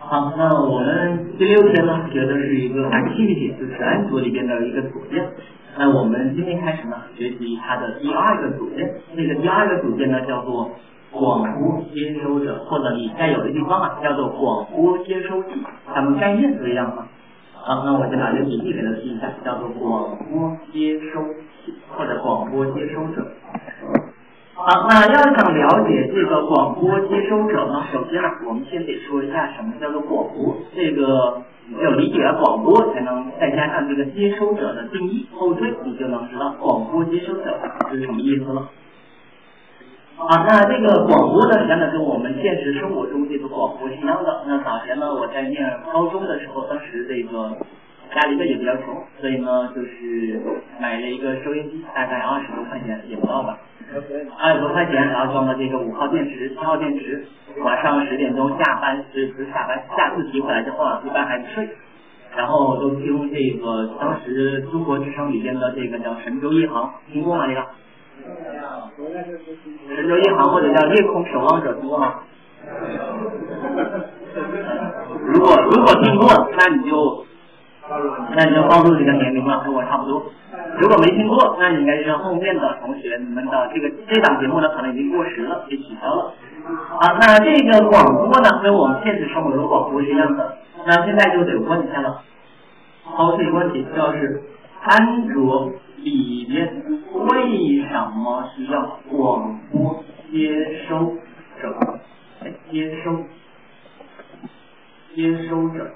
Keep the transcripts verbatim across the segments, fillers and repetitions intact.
好，那我们第六天呢，学的是一个 activity， 就是安卓里边的一个组件。那我们今天开始呢，学习它的第二个组件。这个第二个组件呢，叫做广播接收者，或者你该有的地方啊，叫做广播接收器。它们概念是一样吗？好，那我先把这个笔记给它记一下，叫做广播接收器或者广播接收者。好，那要想了解这个广播接收者呢，首先呢，我们先得说一下什么叫做广播。这个你只有理解了广播，才能再加上这个接收者的定义后缀，你就能知道广播接收者是什么意思了。啊，那这个广播呢，实际上跟我们现实生活中这个广播是一样的。那早前呢，我在念高中的时候，当时这个家里边也比较穷，所以呢，就是买了一个收音机，大概二十多块钱，也不到吧。二十多块钱，然后装了这个五号电池、七号电池，晚上十点钟下班，不是下班，下自习回来之后啊，一般还不睡，然后都听这个当时中国之声里边的这个叫神州一行，听过吗？这个神州一行或者叫夜空守望者，听过吗？如果如果听过，那你就那你就暴露这个年龄了，跟我差不多。如果没听过，那你应该是后面的同学你们的这个这档节目呢，可能已经过时了，被取消了。啊，那这个广播呢，跟我们现实生活中的广播是一样的。那现在就得问一下了，抛出一个问题，就是安卓里面为什么需要广播接收者？接收接收者。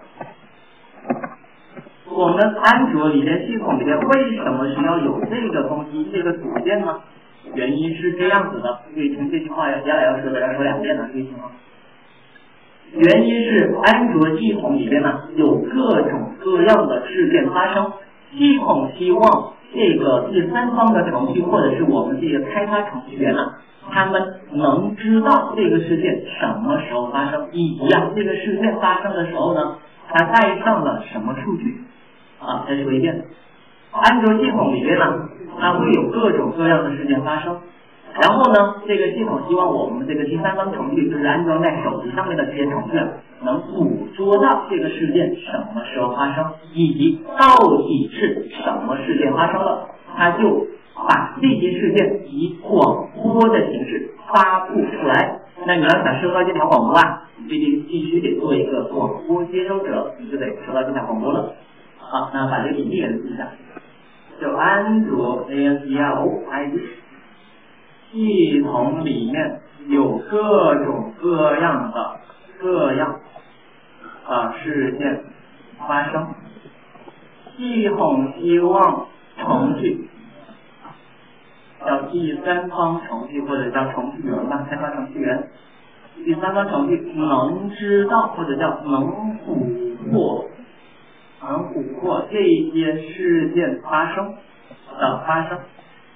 我们安卓里面系统里面为什么需要有这个东西这个组件呢？原因是这样子的，注意听这句话，接下来要说的要说两遍了，注意听啊。原因是安卓系统里面呢有各种各样的事件发生，系统希望这个第三方的程序或者是我们这个开发程序员呢，他们能知道这个事件什么时候发生，以及啊这个事件发生的时候呢，它带上了什么数据。啊，再说一遍，安卓系统里面呢，它会有各种各样的事件发生，然后呢，这个系统希望我们这个第三方程序，就是安装在手机上面的这些程序，能捕捉到这个事件什么时候发生，以及到底是什么事件发生了，它就把这些事件以广播的形式发布出来。那你要想收到这条广播啊，你必须必须得做一个广播接收者，你就得收到这条广播了。好，那把这个笔记给它记一下，就安卓 A S E R O I D 系统里面有各种各样的各样啊事件发生，系统希望程序叫第三方程序或者叫程序员吧，开发程序员，第三方程序能知道或者叫能捕获。能捕获这些事件发生的发生，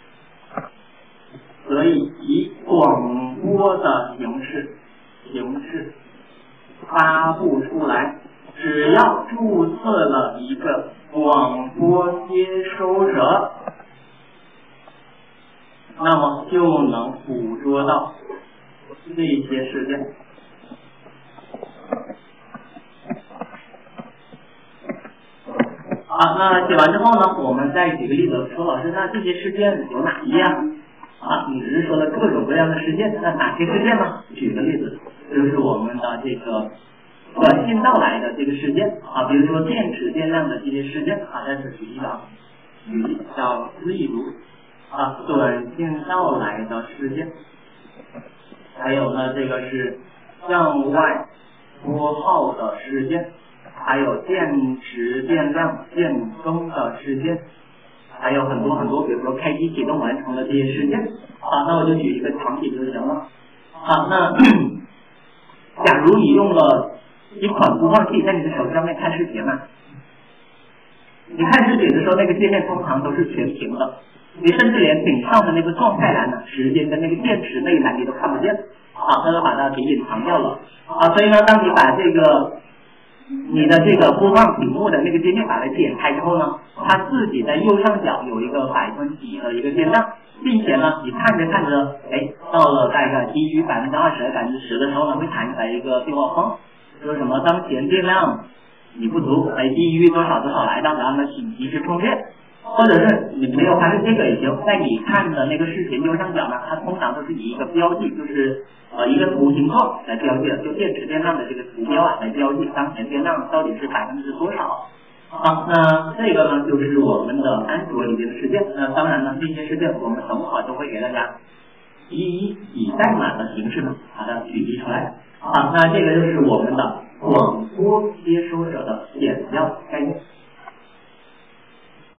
所以以广播的形式形式发布出来。只要注册了一个广播接收者，那么就能捕捉到这些事件。好，那写完之后呢，我们再举个例子，说老师，那这些事件有哪些啊？啊，你只是说了各种各样的事件，那哪些事件呢？举个例子，就是我们的这个短信到来的这个事件啊，比如说电池电量的这些事件啊，在此举例啊，举例叫例如啊，短信到来的事件，还有呢，这个是向外拨号的事件。还有电池电量变更的事件，还有很多很多，比如说开机启动完成的这些事件。啊，那我就举一个场景就行了。啊，那假如你用了一款播放器在你的手机上面看视频呢，你看视频的时候，那个界面通常都是全屏的，你甚至连顶上的那个状态栏呢，时间跟那个电池那一栏你都看不见。啊，它都把它给隐藏掉了。啊，所以呢，当你把这个你的这个播放屏幕的那个界面把它点开之后呢，它自己在右上角有一个百分比的一个变量，并且呢，你看着看着，哎，到了大概低于百分之二十、百分之十的时候呢，会弹出来一个对话框， 说什么当前电量你不足，哎，低于多少多少来的，然后呢，请及时充电。或者是你没有发现这个也行，在你看的那个视频右上角呢，它通常都是以一个标记，就是呃一个图形状来标记的，就电池电量的这个图标啊来标记当前电量到底是百分之多少。好，那这个呢就是我们的安卓里边的事件。那当然呢，这些事件我们等会儿都会给大家一一以代码的形式呢把它举例出来。好，那这个就是我们的广播接收者的简要概念。